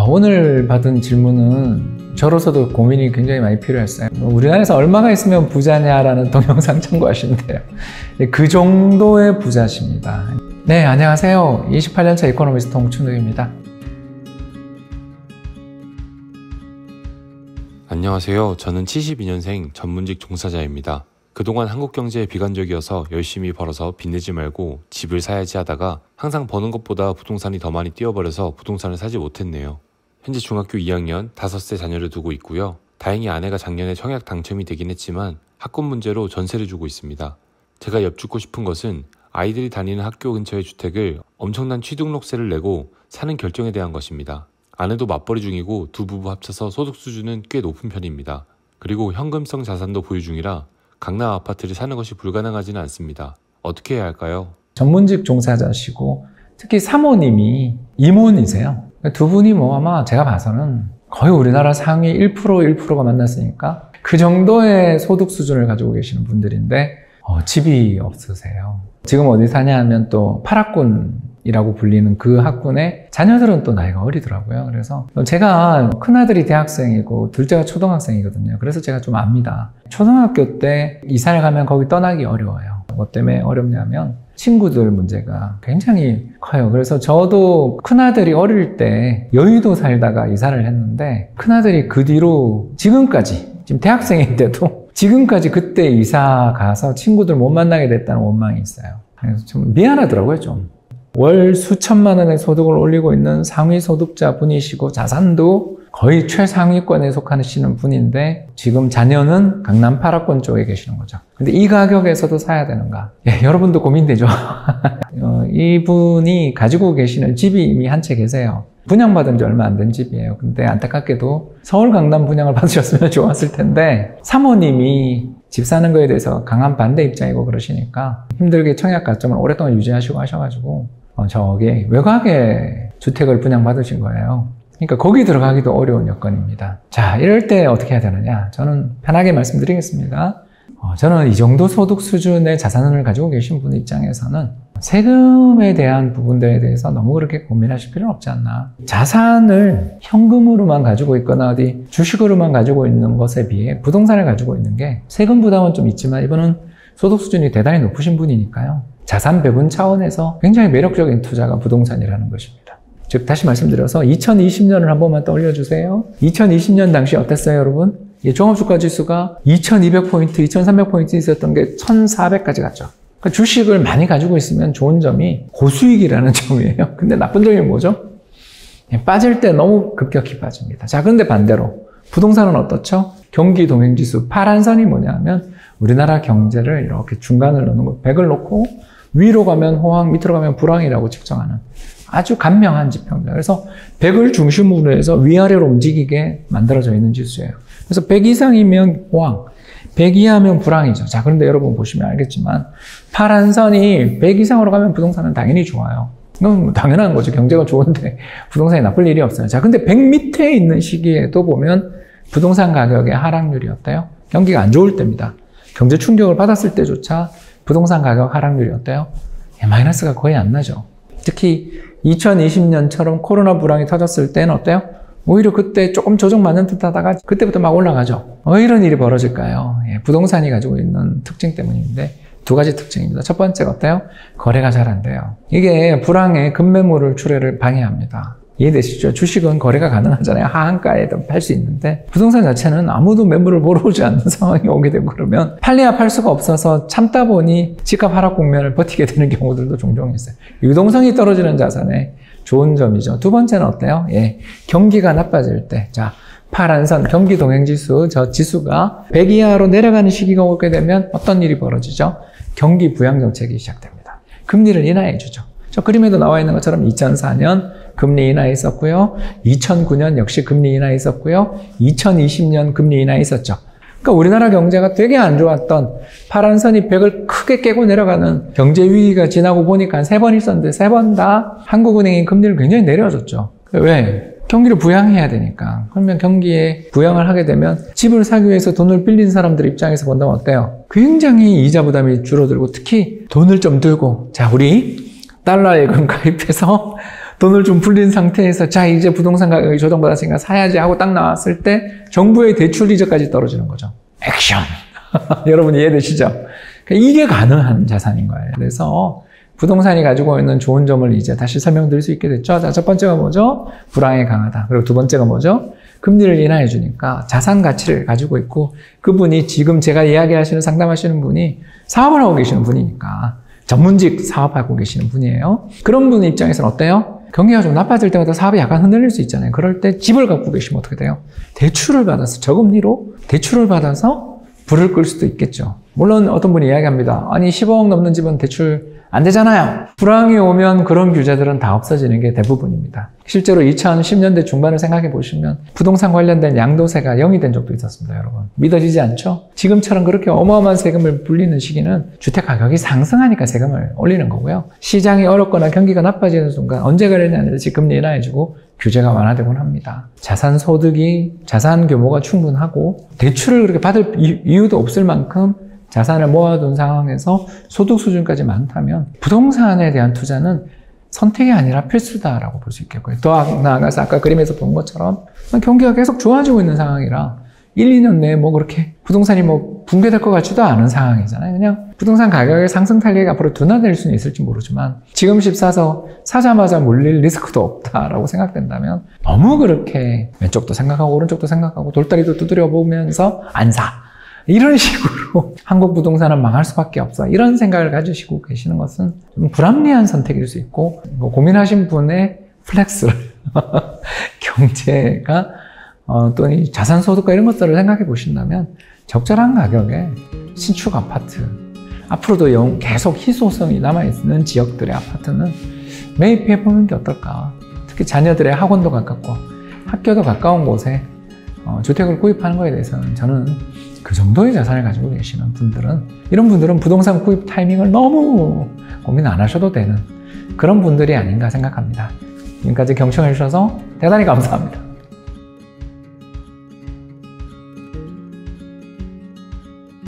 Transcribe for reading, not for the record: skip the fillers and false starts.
오늘 받은 질문은 저로서도 고민이 굉장히 많이 필요했어요. 우리나라에서 얼마가 있으면 부자냐라는 동영상 참고하시는데요. 그 정도의 부자십니다. 네, 안녕하세요. 28년차 이코노미스트 홍춘욱입니다. 안녕하세요. 저는 72년생 전문직 종사자입니다. 그동안 한국 경제에 비관적이어서 열심히 벌어서 빚내지 말고 집을 사야지 하다가 항상 버는 것보다 부동산이 더 많이 뛰어버려서 부동산을 사지 못했네요. 현재 중학교 2학년 5세 자녀를 두고 있고요. 다행히 아내가 작년에 청약 당첨이 되긴 했지만 학군 문제로 전세를 주고 있습니다. 제가 엿듣고 싶은 것은 아이들이 다니는 학교 근처의 주택을 엄청난 취등록세를 내고 사는 결정에 대한 것입니다. 아내도 맞벌이 중이고 두 부부 합쳐서 소득 수준은 꽤 높은 편입니다. 그리고 현금성 자산도 보유 중이라 강남 아파트를 사는 것이 불가능하지는 않습니다. 어떻게 해야 할까요? 전문직 종사자시고 특히 사모님이 임원이세요. 두 분이 아마 제가 봐서는 거의 우리나라 상위 1%가 만났으니까 그 정도의 소득 수준을 가지고 계시는 분들인데 집이 없으세요. 지금 어디 사냐 하면 또 8학군이라고 불리는 그 학군에 자녀들은 또 나이가 어리더라고요. 그래서 제가 큰아들이 대학생이고 둘째가 초등학생이거든요. 그래서 제가 좀 압니다. 초등학교 때 이사를 가면 거기 떠나기 어려워요. 뭐 때문에 어렵냐면 친구들 문제가 굉장히 커요. 그래서 저도 큰아들이 어릴 때 여의도 살다가 이사를 했는데 큰아들이 그 뒤로 지금까지 지금 대학생인데도 지금까지 그때 이사 가서 친구들 못 만나게 됐다는 원망이 있어요. 그래서 좀 미안하더라고요, 좀. 월 수천만 원의 소득을 올리고 있는 상위 소득자 분이시고 자산도 거의 최상위권에 속하시는 분인데 지금 자녀는 강남 8학권 쪽에 계시는 거죠. 근데 이 가격에서도 사야 되는가? 예, 여러분도 고민되죠. 이분이 가지고 계시는 집이 이미 한 채 계세요. 분양받은 지 얼마 안 된 집이에요. 근데 안타깝게도 서울 강남 분양을 받으셨으면 좋았을 텐데 사모님이 집 사는 거에 대해서 강한 반대 입장이고 그러시니까 힘들게 청약 가점을 오랫동안 유지하시고 하셔가지고 저기 외곽에 주택을 분양받으신 거예요. 그러니까 거기 들어가기도 어려운 여건입니다. 자, 이럴 때 어떻게 해야 되느냐? 저는 편하게 말씀드리겠습니다. 저는 이 정도 소득 수준의 자산을 가지고 계신 분 입장에서는 세금에 대한 부분들에 대해서 너무 그렇게 고민하실 필요는 없지 않나. 자산을 현금으로만 가지고 있거나 어디 주식으로만 가지고 있는 것에 비해 부동산을 가지고 있는 게 세금 부담은 좀 있지만 이분은 소득 수준이 대단히 높으신 분이니까요. 자산 배분 차원에서 굉장히 매력적인 투자가 부동산이라는 것입니다. 즉 다시 말씀드려서 2020년을 한 번만 떠올려 주세요. 2020년 당시 어땠어요, 여러분? 종합주가지수가 2200포인트, 2300포인트 있었던 게 1400까지 갔죠. 그러니까 주식을 많이 가지고 있으면 좋은 점이 고수익이라는 점이에요. 근데 나쁜 점이 뭐죠? 빠질 때 너무 급격히 빠집니다. 자, 그런데 반대로 부동산은 어떻죠? 경기 동행지수 파란 선이 뭐냐면 우리나라 경제를 이렇게 중간을 넣는 거 100을 놓고 위로 가면 호황, 밑으로 가면 불황이라고 측정하는 아주 간명한 지표입니다. 그래서 100을 중심으로 해서 위아래로 움직이게 만들어져 있는 지수예요. 그래서 100 이상이면 호황, 100 이하면 불황이죠. 자, 그런데 여러분 보시면 알겠지만 파란 선이 100 이상으로 가면 부동산은 당연히 좋아요. 이건 당연한 거죠. 경제가 좋은데 부동산이 나쁠 일이 없어요. 자, 근데 100 밑에 있는 시기에도 보면 부동산 가격의 하락률이 어때요? 경기가 안 좋을 때입니다. 경제 충격을 받았을 때조차 부동산 가격 하락률이 어때요? 마이너스가 거의 안 나죠. 특히 2020년처럼 코로나 불황이 터졌을 때는 어때요? 오히려 그때 조금 조정받는 듯 하다가 그때부터 막 올라가죠. 왜 이런 일이 벌어질까요? 부동산이 가지고 있는 특징 때문인데 두 가지 특징입니다. 첫 번째가 어때요? 거래가 잘 안 돼요. 이게 불황의 급매물 출회를 방해합니다. 이해되시죠? 주식은 거래가 가능하잖아요. 하한가에도 팔 수 있는데 부동산 자체는 아무도 매물을 보러 오지 않는 상황이 오게 되고 그러면 팔려야 팔 수가 없어서 참다 보니 집값 하락 국면을 버티게 되는 경우들도 종종 있어요. 유동성이 떨어지는 자산의 좋은 점이죠. 두 번째는 어때요? 경기가 나빠질 때. 자, 파란 선 경기 동행지수, 저 지수가 100 이하로 내려가는 시기가 오게 되면 어떤 일이 벌어지죠? 경기 부양 정책이 시작됩니다. 금리를 인하해 주죠. 저 그림에도 나와 있는 것처럼 2004년 금리 인하했었고요. 2009년 역시 금리 인하했었고요. 2020년 금리 인하했었죠. 그러니까 우리나라 경제가 되게 안 좋았던 파란 선이 100을 크게 깨고 내려가는 경제 위기가 지나고 보니까 3번 있었는데 3번 다 한국은행이 금리를 굉장히 내려줬죠. 왜? 경기를 부양해야 되니까. 그러면 경기에 부양을 하게 되면 집을 사기 위해서 돈을 빌린 사람들 입장에서 본다면 어때요? 굉장히 이자 부담이 줄어들고 특히 돈을 좀 들고 자, 우리 달러 예금 가입해서 돈을 좀 불린 상태에서 자 이제 부동산 가격이 조정받았으니까 사야지 하고 딱 나왔을 때 정부의 대출 이자까지 떨어지는 거죠. 액션! 여러분 이해되시죠? 그러니까 이게 가능한 자산인 거예요. 그래서 부동산이 가지고 있는 좋은 점을 이제 다시 설명드릴 수 있게 됐죠. 자, 첫 번째가 뭐죠? 불황이 강하다. 그리고 두 번째가 뭐죠? 금리를 인하해 주니까 자산 가치를 가지고 있고 그분이 지금 제가 이야기하시는 상담하시는 분이 사업을 하고 계시는 분이니까 전문직 사업하고 계시는 분이에요. 그런 분 입장에서는 어때요? 경기가 좀 나빠질 때마다 사업이 약간 흔들릴 수 있잖아요. 그럴 때 집을 갖고 계시면 어떻게 돼요? 대출을 받아서 저금리로 대출을 받아서 불을 끌 수도 있겠죠. 물론 어떤 분이 이야기합니다. 아니 15억 넘는 집은 대출 안 되잖아요. 불황이 오면 그런 규제들은 다 없어지는 게 대부분입니다. 실제로 2010년대 중반을 생각해 보시면 부동산 관련된 양도세가 0이 된 적도 있었습니다, 여러분. 믿어지지 않죠? 지금처럼 그렇게 어마어마한 세금을 불리는 시기는 주택 가격이 상승하니까 세금을 올리는 거고요. 시장이 어렵거나 경기가 나빠지는 순간 언제 그랬냐면 금리 인하해주고 규제가 완화되곤 합니다. 자산 소득이, 자산 규모가 충분하고 대출을 그렇게 받을 이유도 없을 만큼 자산을 모아둔 상황에서 소득 수준까지 많다면 부동산에 대한 투자는 선택이 아니라 필수다라고 볼 수 있겠고요. 더 나아가서 아까 그림에서 본 것처럼 경기가 계속 좋아지고 있는 상황이라 1, 2년 내에 뭐 그렇게 부동산이 뭐 붕괴될 것 같지도 않은 상황이잖아요. 그냥 부동산 가격의 상승 탄력이 앞으로 둔화될 수는 있을지 모르지만 지금 집 사서 사자마자 물릴 리스크도 없다라고 생각된다면 너무 그렇게 왼쪽도 생각하고 오른쪽도 생각하고 돌다리도 두드려 보면서 안 사. 이런 식으로 한국 부동산은 망할 수밖에 없어. 이런 생각을 가지시고 계시는 것은 좀 불합리한 선택일 수 있고 고민하신 분의 플렉스를 경제가 또는 자산 소득과 이런 것들을 생각해 보신다면 적절한 가격에 신축 아파트 앞으로도 계속 희소성이 남아있는 지역들의 아파트는 매입해 보는 게 어떨까. 특히 자녀들의 학원도 가깝고 학교도 가까운 곳에 주택을 구입하는 것에 대해서는 저는 그 정도의 자산을 가지고 계시는 분들은 이런 분들은 부동산 구입 타이밍을 너무 고민 안 하셔도 되는 그런 분들이 아닌가 생각합니다. 지금까지 경청해 주셔서 대단히 감사합니다.